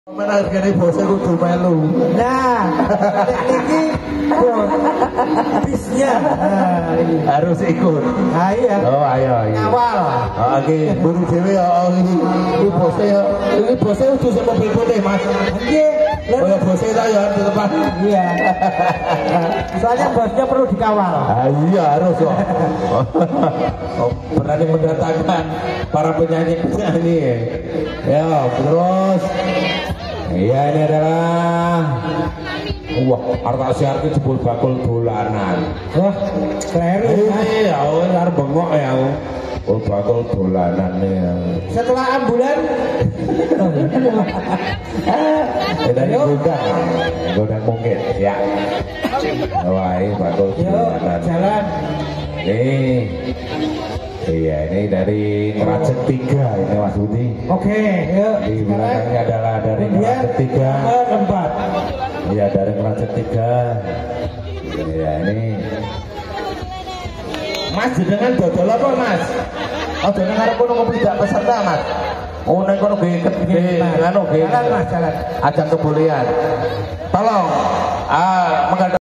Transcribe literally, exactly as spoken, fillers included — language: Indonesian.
Mana harganya bosnya kudu melu. Nah, ini bisnya nah, harus ikut. Nah, iya. Oh ayo, ayo. Awal. Oh, oke, buru dewe ya. Oh, ini ini bosnya ya. Ini bosnya udah sama mobil putih mas. Iya. Oh ya bosnya itu ya di depan. Iya. Soalnya bosnya perlu dikawal. Ah, iya harus kok. Oh, berani mendatangkan para penyanyi-penyanyi. Ya terus. Iya ini adalah wah arta siarki jebul bakul dolanan. Wah keren ya. Iya, oh arep bengok ya. Jebul bakul dolanan ya. Setelah ambulan. Kita ini gudang, gudang mungkin ya. Wah ini bakul dolanan. Jalan. Nih. Iya ini dari Kerajaan Tiga ini Mas Budi. Oke, yuk. Di belakangnya adalah dari Kerajaan Tiga. Tempat. Iya dari Kerajaan Tiga. Iya ini. Mas jenengan dodol apa Mas? Oh jenengan arep kono ngopi dak peserta Mas. Oh nek kono nggih nggih anu nggih. Jalan Mas, jalan. Ajang kebolehan. Tolong ah